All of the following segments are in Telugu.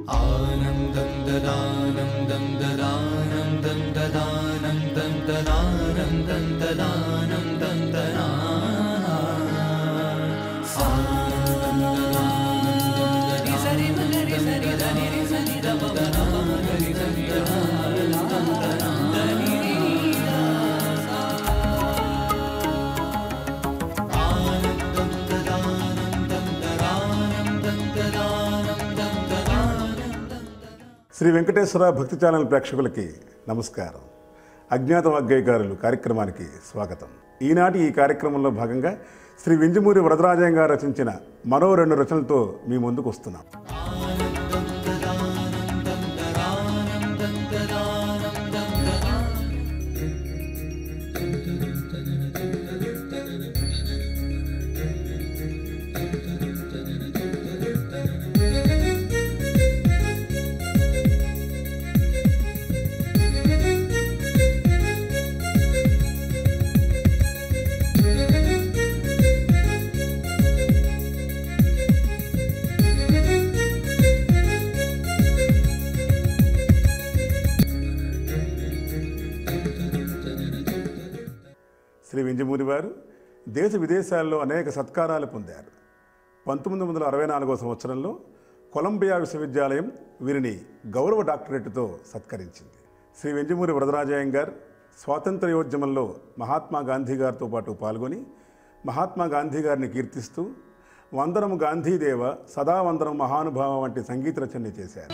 ఆనందం దదానం దం దదానం దం దదానం దం దదానం దం దదానం దం శ్రీ వెంకటేశ్వర భక్తి ఛానల్ ప్రేక్షకులకి నమస్కారం. అజ్ఞాతవాగ్గేయకారులు కార్యక్రమానికి స్వాగతం. ఈనాటి ఈ కార్యక్రమంలో భాగంగా శ్రీ వింజమూరి వరదరాజయ్యంగారు రచించిన మరో 2 రచనలతో మీ ముందుకు వస్తున్నాం. శ్రీ వింజమూరి వారు దేశ విదేశాల్లో అనేక సత్కారాలు పొందారు. 1964వ సంవత్సరంలో కొలంబియా విశ్వవిద్యాలయం వీరిని గౌరవ డాక్టరేట్తో సత్కరించింది. శ్రీ వింజమూరి వరదరాజయ్యంగారు స్వాతంత్ర్యోద్యమంలో మహాత్మా గాంధీ గారితో పాటు పాల్గొని మహాత్మా గాంధీ గారిని కీర్తిస్తూ వందనము గాంధీదేవ సదా వందనం మహానుభావ వంటి సంగీత రచనలు చేశారు.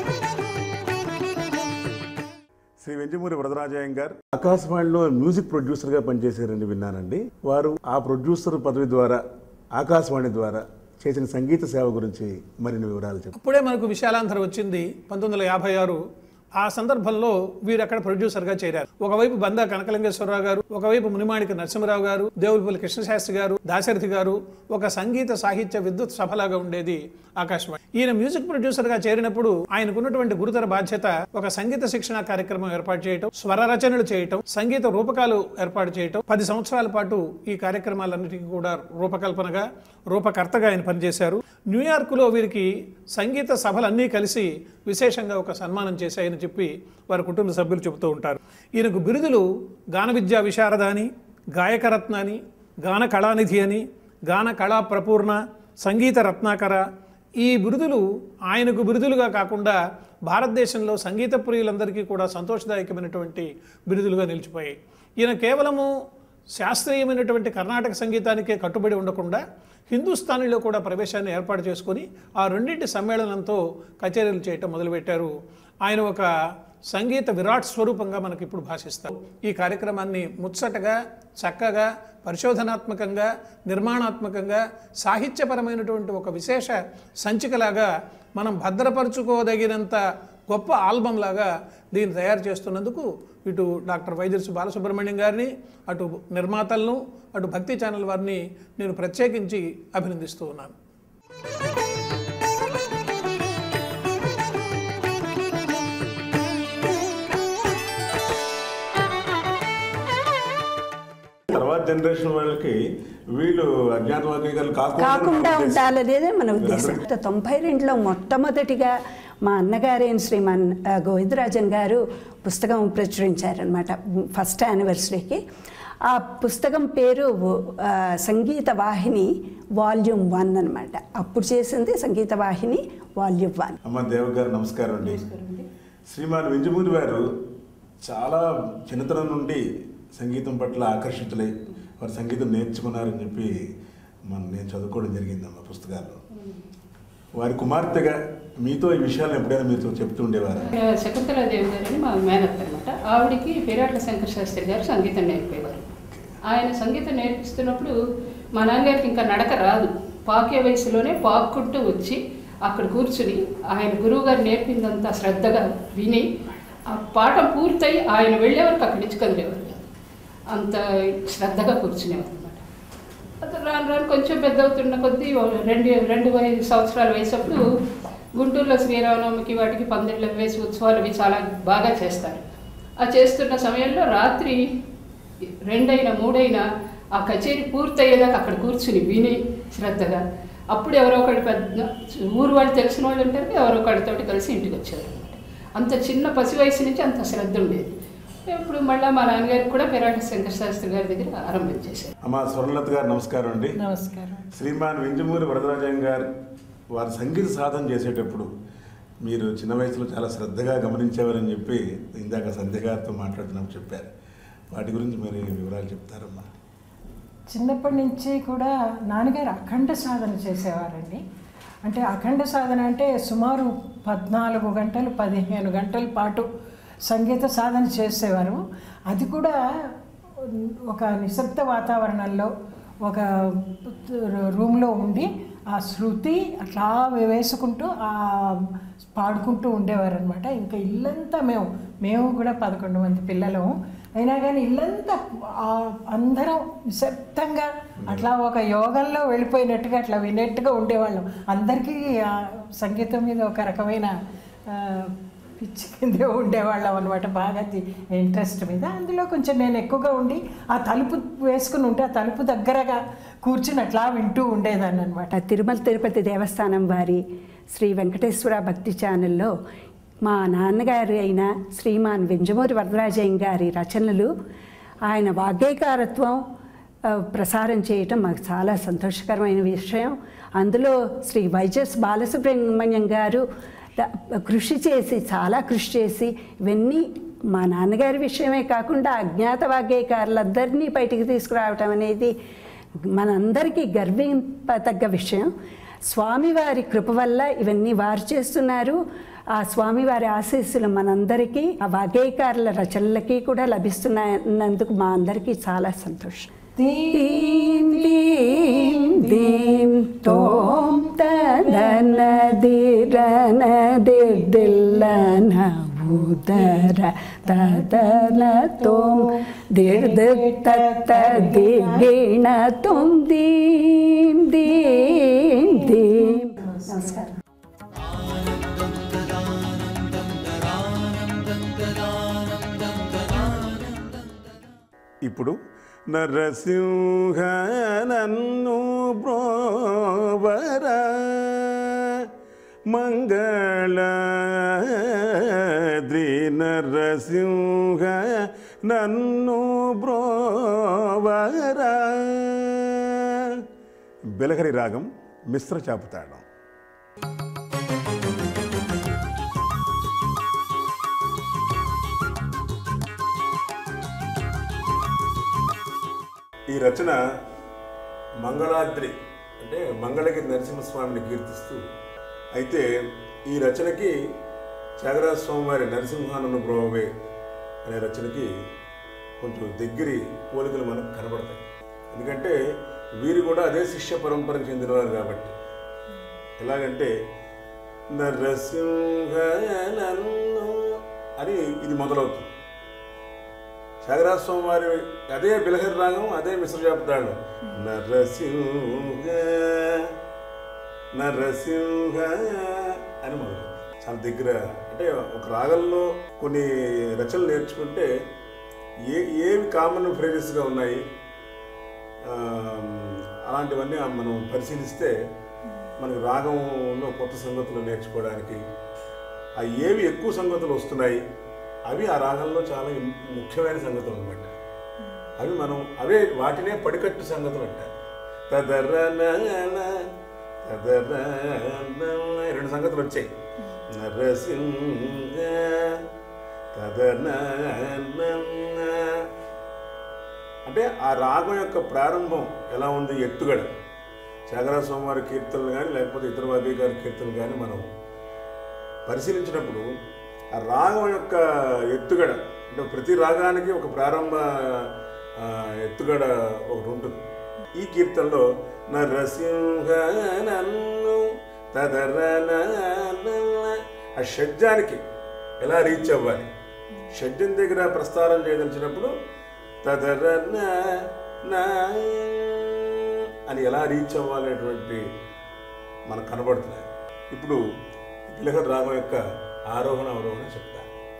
శ్రీ వింజమూరి వరదరాజయ్యంగారు ఆకాశవాణిలో మ్యూజిక్ ప్రొడ్యూసర్గా పనిచేశారని విన్నానండి. వారు ఆ ప్రొడ్యూసర్ పదవి ద్వారా ఆకాశవాణి ద్వారా చేసిన సంగీత సేవ గురించి మరిన్ని వివరాలు చెప్పండి. అప్పుడే మనకు విశాలాంధ్ర వచ్చింది 1956. ఆ సందర్భంలో వీరు అక్కడ ప్రొడ్యూసర్గా చేరారు. ఒకవైపు బందా కనకలింగేశ్వరరావు గారు, ఒకవైపు మునిమాణిక నరసింహరావు గారు, దేవులపల్లి కృష్ణశాస్త్రి గారు, దాశరథి గారు, ఒక సంగీత సాహిత్య విద్యుత్ సభలాగా ఉండేది ఆకాశవాణి. ఈయన మ్యూజిక్ ప్రొడ్యూసర్గా చేరినప్పుడు ఆయనకున్నటువంటి గురుతర బాధ్యత ఒక సంగీత శిక్షణ కార్యక్రమం ఏర్పాటు చేయటం, స్వర రచనలు చేయటం, సంగీత రూపకాలు ఏర్పాటు చేయటం. 10 సంవత్సరాల పాటు ఈ కార్యక్రమాలన్నిటికీ కూడా రూపకల్పనగా రూపకర్తగా ఆయన పనిచేశారు. న్యూయార్క్లో వీరికి సంగీత సభలన్నీ కలిసి విశేషంగా ఒక సన్మానం చేశాయని చెప్పి వారి కుటుంబ సభ్యులు చెబుతూ ఉంటారు. ఈయనకు బిరుదులు గాన విద్యా విశారద అని, గాయకరత్న అని, గాన కళానిధి అని, గాన కళా ప్రపూర్ణ, సంగీత రత్నాకర. ఈ బిరుదులు ఆయనకు బిరుదులుగా కాకుండా భారతదేశంలో సంగీత ప్రియులందరికీ కూడా సంతోషదాయకమైనటువంటి బిరుదులుగా నిలిచిపోయాయి. ఈయన కేవలము శాస్త్రీయమైనటువంటి కర్ణాటక సంగీతానికే కట్టుబడి ఉండకుండా హిందుస్థానీలో కూడా ప్రవేశాన్ని ఏర్పాటు చేసుకొని ఆ రెండింటి సమ్మేళనంతో కచేరీలు చేయటం మొదలుపెట్టారు. ఆయన ఒక సంగీత విరాట్ స్వరూపంగా మనకి ఇప్పుడు భాషిస్తారు. ఈ కార్యక్రమాన్ని ముచ్చటగా, చక్కగా, పరిశోధనాత్మకంగా, నిర్మాణాత్మకంగా, సాహిత్యపరమైనటువంటి ఒక విశేష సంచికలాగా మనం భద్రపరుచుకోదగినంత గొప్ప ఆల్బమ్ లాగా దీన్ని తయారు చేస్తున్నందుకు ఇటు డాక్టర్ వైద్యశ్రీ బాలసుబ్రహ్మణ్యం గారిని, అటు నిర్మాతలను, అటు భక్తి ఛానల్ వారిని నేను ప్రత్యేకించి అభినందిస్తూ ఉన్నాను. తర్వాత జనరేషన్ వాళ్ళకి వీళ్ళు అజ్ఞాతవాగ్గేయకారులు కాకుండా ఉండాలనేదే మన ఉద్దేశం. 92లో మొట్టమొదటిగా మా అన్నగారైన శ్రీమాన్ గోవిందరాజన్ గారు పుస్తకం ప్రచురించారనమాట ఫస్ట్ యానివర్సరీకి. ఆ పుస్తకం పేరు సంగీత వాహిని వాల్యూమ్ 1 అనమాట. అప్పుడు చేసింది సంగీత వాహిని వాల్యూమ్ 1. అమ్మ దేవ్ గారు నమస్కారం అండి. శ్రీమాన్ వింజమూరి వారు చాలా చిన్నతనం నుండి సంగీతం పట్ల ఆకర్షితులై వారు సంగీతం నేర్చుకున్నారని చెప్పి నేను చదువుకోవడం జరిగిందమ్మ పుస్తకాల్లో. వారి కుమార్తెగా మీతో ఈ విషయాలు ఎప్పుడైనా మీతో చెప్తూ ఉండేవారు? శకుంతలాదేవి గారని మా మేనత్త అనమాట. ఆవిడికి పేరాట్ల శంకర శాస్త్రి గారు సంగీతం నేర్పేవారు. ఆయన సంగీతం నేర్పిస్తున్నప్పుడు మా నాన్నగారికి ఇంకా నడక రాదు. పాకే వయసులోనే పాక్కుంటూ వచ్చి అక్కడ కూర్చుని ఆయన గురువు గారు నేర్పిందంతా శ్రద్ధగా విని ఆ పాఠం పూర్తయి ఆయన వెళ్ళే వరకు అక్కడి నుంచి కదిలేవారు. అంత శ్రద్ధగా కూర్చునేవారు అనమాట. రాను రాను కొంచెం పెద్ద అవుతున్న కొద్దీ 2 సంవత్సరాల వయసప్పుడు గుంటూరులో శ్రీరామనవమికి వాటికి పందిళ్ళ వేసి ఉత్సవాలు అవి చాలా బాగా చేస్తారు. ఆ చేస్తున్న సమయంలో రాత్రి 2 అయినా 3 అయినా ఆ కచేరీ పూర్తయ్యేదాకా అక్కడ కూర్చుని విని శ్రద్ధగా అప్పుడు ఎవరో ఒకళ్ళు పెద్ద ఊరు వాళ్ళు తెలిసిన వాళ్ళు ఉంటారు, ఎవరో ఒకళ్ళతోటి కలిసి ఇంటికి వచ్చారు అనమాట. అంత చిన్న పసి వయసు నుంచి అంత శ్రద్ధ ఉండేది. ఇప్పుడు మళ్ళీ మా నాన్నగారికి కూడా పెరాట శంకర శాస్త్రి గారి దగ్గర ఆరంభించేశారు. అమ్మ స్వర్ణలత గారు నమస్కారం అండి. నమస్కారం. శ్రీమాన్ వింజమూరి వరదరాజయ్యంగారు వారి సంగీత సాధన చేసేటప్పుడు మీరు చిన్న వయసులో చాలా శ్రద్ధగా గమనించేవారని చెప్పి ఇందాక సంధ్య గారితో మాట్లాడుతున్నప్పుడు చెప్పారు. వాటి గురించి మీరు వివరాలు చెప్తారమ్మా? చిన్నప్పటి నుంచి కూడా నాన్నగారు అఖండ సాధన చేసేవారండి. అంటే అఖండ సాధన అంటే సుమారు 14 గంటలు 15 గంటల పాటు సంగీత సాధన చేసేవారు. అది కూడా ఒక నిశ్శబ్ద వాతావరణంలో ఒక రూమ్లో ఉండి ఆ శృతి అట్లా వేసుకుంటూ పాడుకుంటూ ఉండేవారు అనమాట. ఇంకా ఇల్లంతా మేము కూడా 11 మంది పిల్లలము అయినా కానీ ఇల్లంతా అందరం నిశ్శబ్దంగా అట్లా ఒక యోగంలో వెళ్ళిపోయినట్టుగా అట్లా వినేట్టుగా ఉండేవాళ్ళం. అందరికీ సంగీతం మీద ఒక రకమైన పిచ్చి కిందే ఉండేవాళ్ళం అనమాట, బాగా ఇంట్రెస్ట్ మీద. అందులో కొంచెం నేను ఎక్కువగా ఉండి ఆ తలుపు వేసుకుని ఉంటే ఆ తలుపు దగ్గరగా కూర్చుని అట్లా వింటూ ఉండేదాన్ని అనమాట. తిరుమల తిరుపతి దేవస్థానం వారి శ్రీ వెంకటేశ్వర భక్తి ఛానల్లో మా నాన్నగారు అయిన శ్రీమాన్ వింజమూరి వరదరాజయ్యంగారి రచనలు, ఆయన వాగ్గేయకారత్వం ప్రసారం చేయటం మాకు చాలా సంతోషకరమైన విషయం. అందులో శ్రీ వైజస్ బాలసుబ్రహ్మణ్యం గారు చాలా కృషి చేసి ఇవన్నీ మా నాన్నగారి విషయమే కాకుండా అజ్ఞాత వాగ్గేయకారులందరినీ బయటికి తీసుకురావటం అనేది మనందరికీ గర్వింపతగ్గ విషయం. స్వామివారి కృప వల్ల ఇవన్నీ వారు చేస్తున్నారు. ఆ స్వామివారి ఆశీస్సులు మనందరికీ ఆ వాగ్గేయకారుల రచనలకి కూడా లభిస్తున్నందుకు మా అందరికీ చాలా సంతోషం. దీం దీం దీం తోం తదన దిరన దిర్దిల్లన ఉదర తదన తోం దిర్దిత్త దిగిణ తోం దీం దీం దీం. నమస్కారం. ఇప్పుడు నరసింహ నన్ను బ్రోవర మంగళద్రి నరసింహ నన్ను బ్రోవర. బెలహరి రాగం మిశ్ర చాపుతాడు. ఈ రచన మంగళాద్రి అంటే మంగళగిరి నరసింహస్వామిని కీర్తిస్తూ, అయితే ఈ రచనకి త్యాగరాజ స్వామి వారి నరసింహానను బ్రోవే అనే రచనకి కొంచెం దగ్గరి పోలికలు మనకు కనబడతాయి. ఎందుకంటే వీరు కూడా అదే శిష్య పరంపరకు చెందినవారు కాబట్టి. ఎలాగంటే నరసింహనన్ను అని ఇది మొదలవుతుంది. త్యాగరాజ స్వామి వారి అదే బిలహరి రాగం, అదే మిశ్రజాపుతాడు. నరసింహ నరసింహ అని మొదలు చాలా దగ్గర. అంటే ఒక రాగంలో కొన్ని రచనలు నేర్చుకుంటే ఏవి కామన్ ఫ్రేజెస్గా ఉన్నాయి అలాంటివన్నీ మనం పరిశీలిస్తే మనకు రాగంలో కొత్త సంగతులు నేర్చుకోవడానికి ఏవి ఎక్కువ సంగతులు వస్తున్నాయి అవి ఆ రాగంలో చాలా ముఖ్యమైన సంగతులు అన్నమాట. అవి మనం వాటినే పడికట్టు సంగతులు అంటారు. రెండు సంగతులు వచ్చాయి. నరసింహ అంటే ఆ రాగం యొక్క ప్రారంభం ఎలా ఉంది, ఎత్తుగడ. త్యాగరాజ స్వామి వారి కీర్తనలు కానీ లేకపోతే ఇతర వాగ్గేయకారుల కీర్తనలు కానీ మనం పరిశీలించినప్పుడు ఆ రాగం యొక్క ఎత్తుగడ అంటే ప్రతి రాగానికి ఒక ప్రారంభ ఎత్తుగడ ఒకటి ఉంటుంది. ఈ కీర్తనలో నరసింహ నన్ను తదరన ఆ షడ్జానికి ఎలా రీచ్ అవ్వాలి, షడ్జం దగ్గర ప్రస్తారం చేయదలిచినప్పుడు తదరన అని ఎలా రీచ్ అవ్వాలనేటువంటి మనకు కనబడుతున్నాయి. ఇప్పుడు బిలహరి రాగం యొక్క ఆరోహణ అవరోహణ చెప్తా.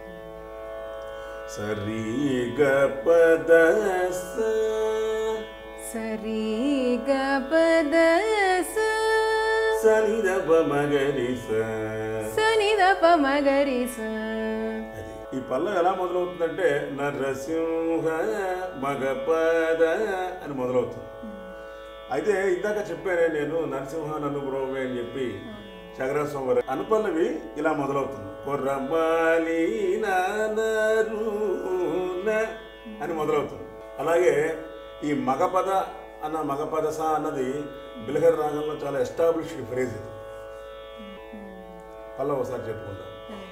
సరి గ పద సరి గ పద సనిదప మగరిస సనిదప మగరిస. ఈ పల్లవి ఎలా మొదలవుతుందంటే నరసింహ మగపద అని మొదలవుతుంది. అయితే ఇందాక చెప్పానే నేను నరసింహ నన్ను బ్రోవే అని చెప్పి శంకరస్వామి వారి అనుపల్లవి ఇలా మొదలవుతుంది. కొర్రమాలి అని మొదలవుతుంది. అలాగే ఈ మగపద అన్న మగపద సా అన్నది బిలహరి రాగంలో చాలా ఎస్టాబ్లిష్డ్ ఫ్రేజ్. ఇది పల్లవి ఒకసారి చెప్పుకుందాం.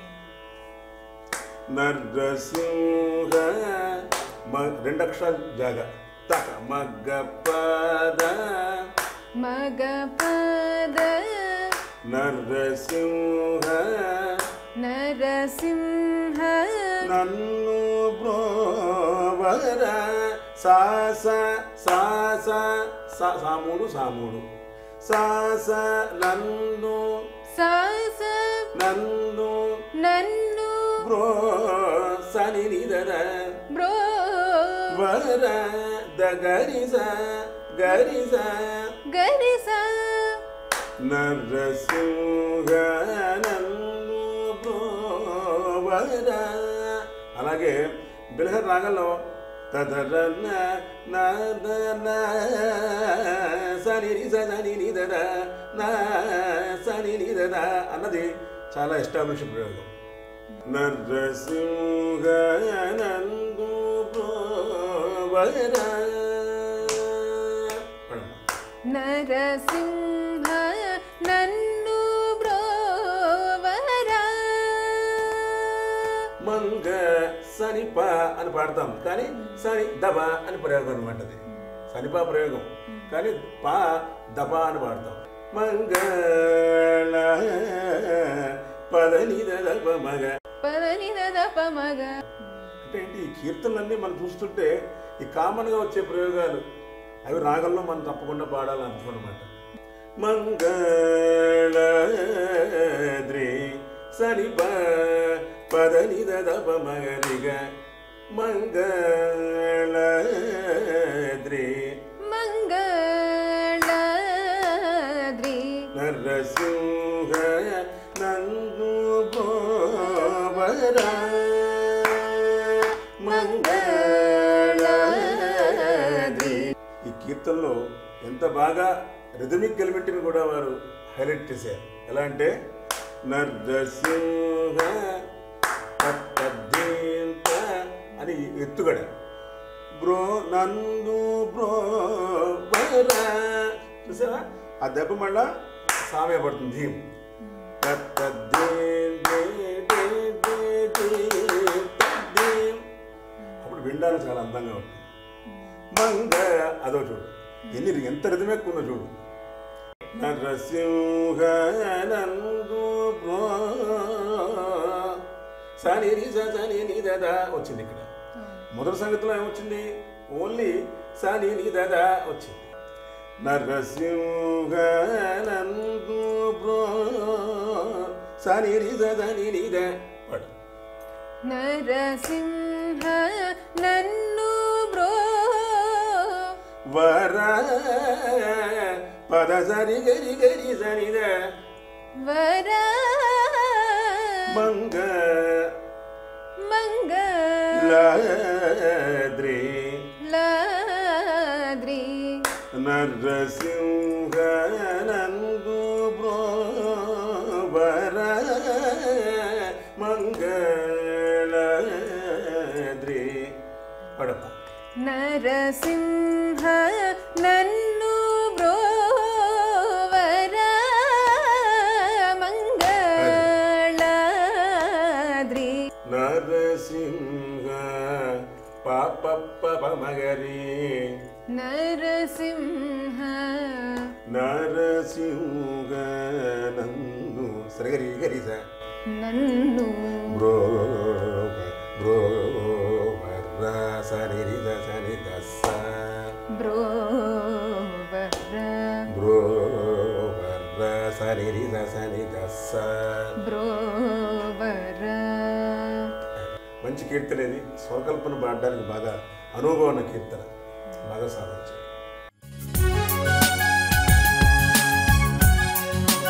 నరసింహ రెండు అక్షరాలు జాగా తక మగపద మగపద నరసింహ నరసింహ నన్ను బ్రోవర సాస సాస సామూడు సామూడు సాస నన్ను సాస నన్ను నన్ను బ్రో సని నిదర బ్రో వర దగరిస గరిస గరిస నరసింహ నన్ను బ్రోవర. అలాగే బిలహరి రాగంలో తదరన్న సని సని నిదద సని నిదద అన్నది చాలా ఎస్టాబ్లిష్ ప్రయోగం. నరసింహ నందు బ్రోవర నరసింహ నన్ను బ్రోవర. మంగ సనిప అని పాడతాం, కానీ సని దబ అని ప్రయోగం అనమాట. అది సనిప ప్రయోగం, కానీ పా దబ అని పాడతాం. మంగళ పదనిద దప మగ పదనిద దప మగ. అంటే ఏంటి, ఈ కీర్తనలన్నీ మనం చూస్తుంటే ఈ కామన్గా వచ్చే ప్రయోగాలు అవి రాగంలో మనం తప్పకుండా పాడాలని అర్థం అనమాట. మంగళద్రి సనిప పదనిద దప మగరిగ మంగళద్రి మంగళద్రి నరసింహ నందు బ్రోవర మంగళద్రి. ఈ కీర్తనలో ఎంత బాగా రిథమిక్ ఎలిమెంట్ని కూడా వారు హైలైట్ చేశారు. ఎలా అంటే నరసింహ అని ఎత్తుగడ, బ్రో నందు బ్రో చూసావా, ఆ దెబ్బ మళ్ళా సామే పడుతుంది. అప్పుడు వినడానికి చాలా అందంగా ఉంటుంది. మంగ అదో చూడు, ఎంత రిథం ఎక్కువ ఉందో చూడు. నరసింహ నందు బ్రో సని సని నిద వచ్చింది. ఇక్కడ మొదటి సంగతిలో ఏమొచ్చింది, ఓన్లీ సని నిద వచ్చింది. నరసింహ నందు బ్రో సని సని నిద పడు. నరసింహ నన్ను బ్రో వర పద సరి గరి గరి సనిద వర మంగ మంగళద్రి లాద్రి నరసింహ నందు బ్రోవర మంగళద్రి పడప. నరసింహ నన్ను బ్రోవర మంగళద్రి నరసింహ పాప మగరి నరసింహ నరసింహ నందు సరిగరి గరిస నన్ను బ్రో బ్రోవర సరి సని దస బ్రోవర బ్రోవర సరి సని దస బ్రోవర. మంచి కీర్తన ఇది. స్వరకల్పన పాడడానికి బాగా అనుభవం ఉన్న కీర్తన, బాగా సాధించారు.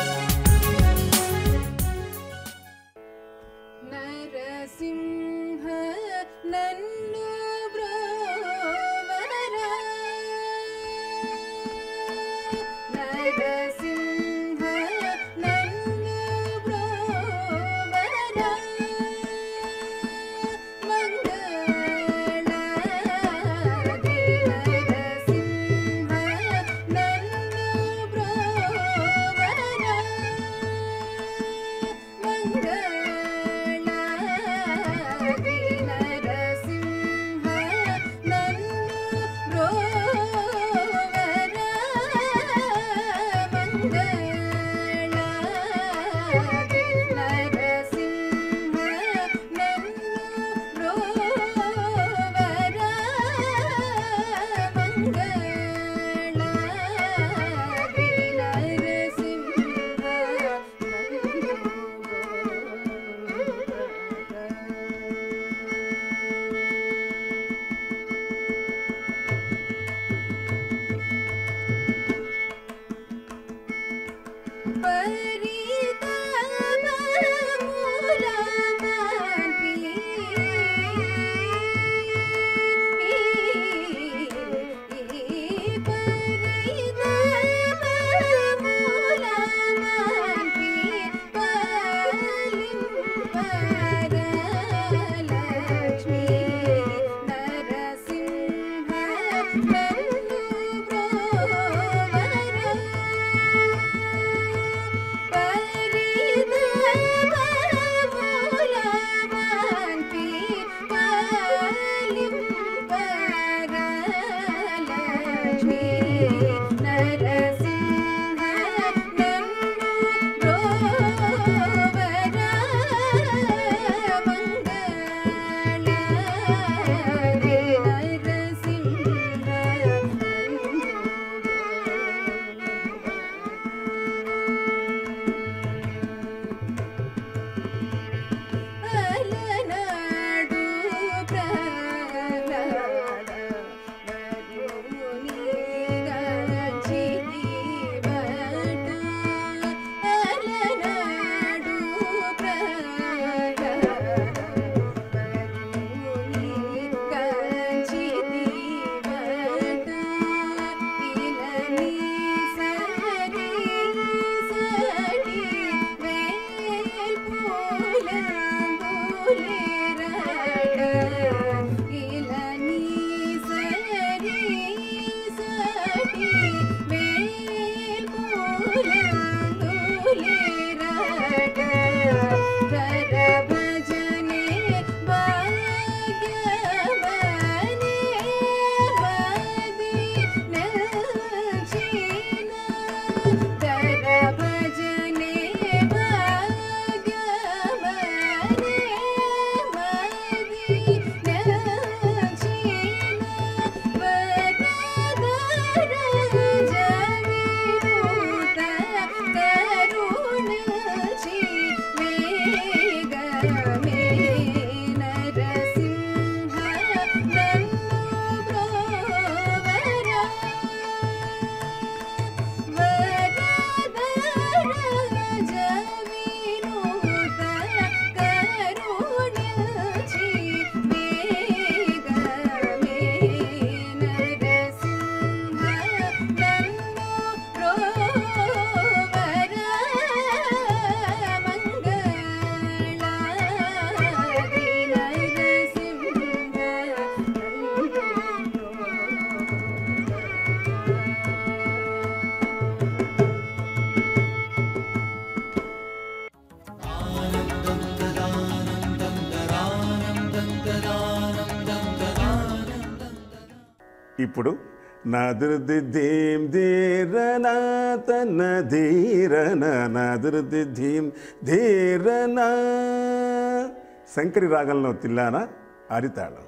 ఇప్పుడు నదురుది ధీం ధీరనా తన ధీరన నదురుది ధీం ధీరనా. శంకరి రాగంలో తిల్లానా ఆరితాళం.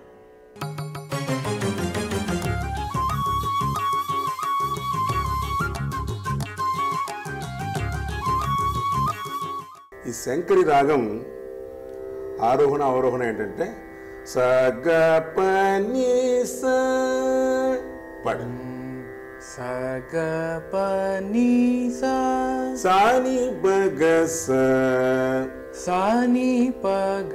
ఈ శంకరి రాగం ఆరోహణ అవరోహణ ఏంటంటే సగ పని స పడు సగ పని సాని బగ సాని పగ.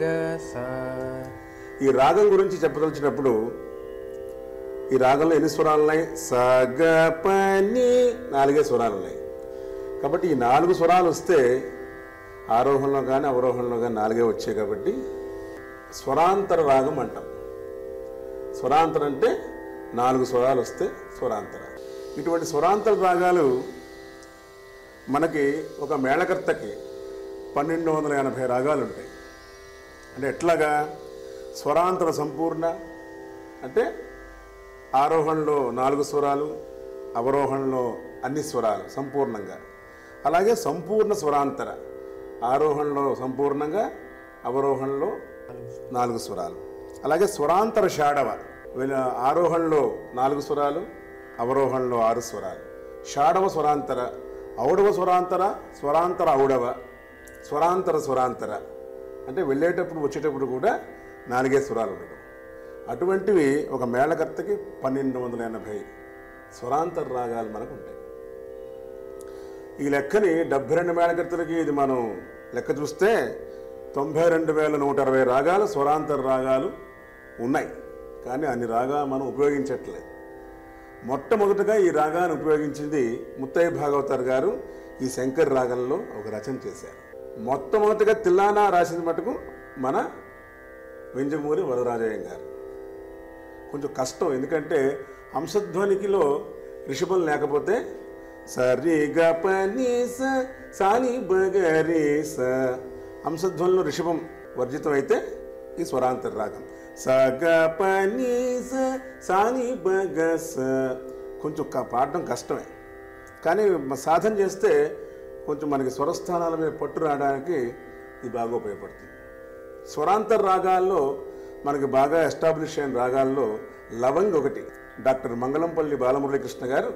ఈ రాగం గురించి చెప్పదలిచినప్పుడు ఈ రాగంలో ఎన్ని స్వరాలు ఉన్నాయి? సగ పని 4 స్వరాలు ఉన్నాయి. కాబట్టి ఈ 4 స్వరాలు వస్తే ఆరోహణలో కానీ అవరోహణలో కానీ 4 వచ్చాయి. కాబట్టి స్వరాంతర రాగం అంటాం. స్వరాంతరం అంటే 4 స్వరాలు వస్తే స్వరాంతర. ఇటువంటి స్వరాంతర రాగాలు మనకి ఒక మేళకర్తకి 1280 రాగాలు ఉంటాయి. అంటే ఎట్లాగా? స్వరాంతర సంపూర్ణ అంటే ఆరోహణలో 4 స్వరాలు, అవరోహణలో అన్ని స్వరాలు సంపూర్ణంగా. అలాగే సంపూర్ణ స్వరాంతర, ఆరోహణలో సంపూర్ణంగా, అవరోహణలో 4 స్వరాలు. అలాగే స్వరాంతర షాడవ, ఆరోహణలో 4 స్వరాలు, అవరోహణలో 6 స్వరాలు. షాడవ స్వరాంతర, ఔడవ స్వరాంతర, స్వరాంతర ఔడవ, స్వరాంతర స్వరాంతర అంటే వెళ్ళేటప్పుడు వచ్చేటప్పుడు కూడా 4 స్వరాలు ఉండడం. అటువంటివి ఒక మేళకర్తకి 1280 స్వరాంతర రాగాలు మనకు ఉంటాయి. ఈ లెక్కని 72 మేళకర్తలకి ఇది మనం లెక్క చూస్తే 92,160 రాగాలు స్వరాంతర రాగాలు ఉన్నాయి. కానీ అన్ని రాగాలు మనం ఉపయోగించట్లేదు. మొట్టమొదటగా ఈ రాగాన్ని ఉపయోగించింది ముత్తయ్య భాగవతార్ గారు ఈ శంకరి రాగంలో ఒక రచన చేశారు. మొట్టమొదటిగా తిల్లానా రాసింది మటుకు మన వెంజమూరి వరదరాజయ్యంగారు. కొంచెం కష్టం, ఎందుకంటే అంశధ్వనికిలో రిషభం లేకపోతే సరి గ పని సాని బగరి స, అంశధ్వనిలో రిషభం వర్జితం అయితే ఈ స్వరాంతర రాగం సగ పని సాని బగ స. కొంచెం పాడడం కష్టమే, కానీ సాధన చేస్తే కొంచెం మనకి స్వరస్థానాల మీద పట్టు రావడానికి ఇది బాగా ఉపయోగపడుతుంది. స్వరాంతర రాగాల్లో మనకి బాగా ఎస్టాబ్లిష్ అయిన రాగాల్లో లవంగ్ ఒకటి. డాక్టర్ మంగళంపల్లి బాలమురళీకృష్ణ గారు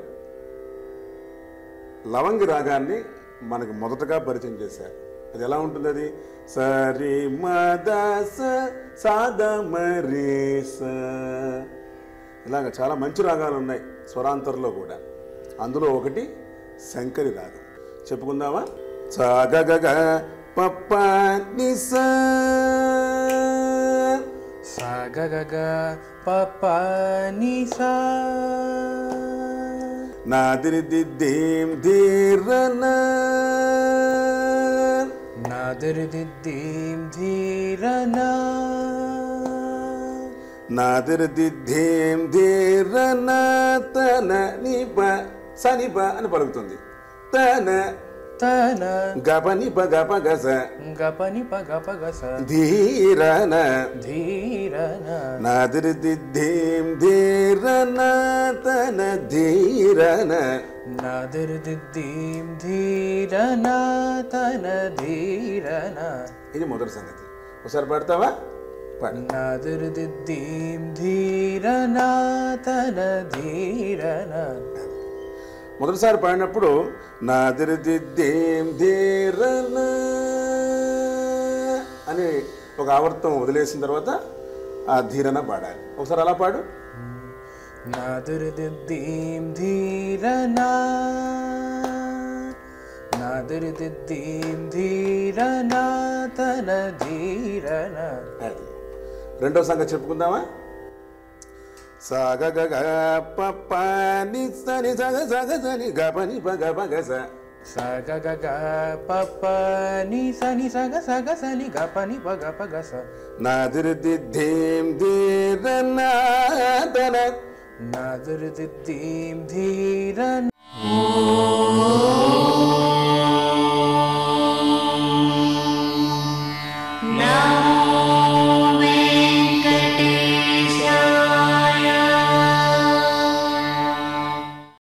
లవంగి రాగాన్ని మనకి మొదటగా పరిచయం చేశారు. అది ఎలా ఉంటుంది? అది సరి మద సాద మరి స. ఇలాగ చాలా మంచి రాగాలు ఉన్నాయి స్వరాంతరలో కూడా. అందులో ఒకటి శంకరి రాగం. చెప్పుకుందామా? సగ గ పప్ప ని స సగ గ పప్ప ని స నాదిరి దిద్దీం ధీరన నాదిరి దిద్దీం ధీరన నాదిరి దిద్దీం ధీరన తన నిప సనిప అని పలుకుతుంది. తన తన గపని పగప గస గపని పగపగస ధీరన ధీరన నాదిరి దిద్దీం ధీరన తన ధీరన నాదిరి దిద్దీం ధీరన తన ధీరన. ఇది మొదటి సంగతి. ఒకసారి పాడతావా? పాడు. నాదిరి దిద్దీం ధీరన తన ధీరన. మొదటిసారి పాడినప్పుడు నాదిరి దిద్దీం ధీరన అని ఒక ఆవర్తం వదిలేసిన తర్వాత ఆ ధీరన పాడాలి. ఒకసారి అలా పాడు. నాదిరి దిద్దీం ధీరన నాదిరి దిద్దీం ధీరన తన ధీరన. అది రెండో సంగతి చెప్పుకుందామా? సగ గ పప్ప ని సని సగ సగ సని గపని పగ పగ స సగ గ పప్ప ని సని సగ సగ సని గపని పగ పగ స నాదిరి దిద్దీం ధీరన తన నాదిరి దిద్దీం ధీరన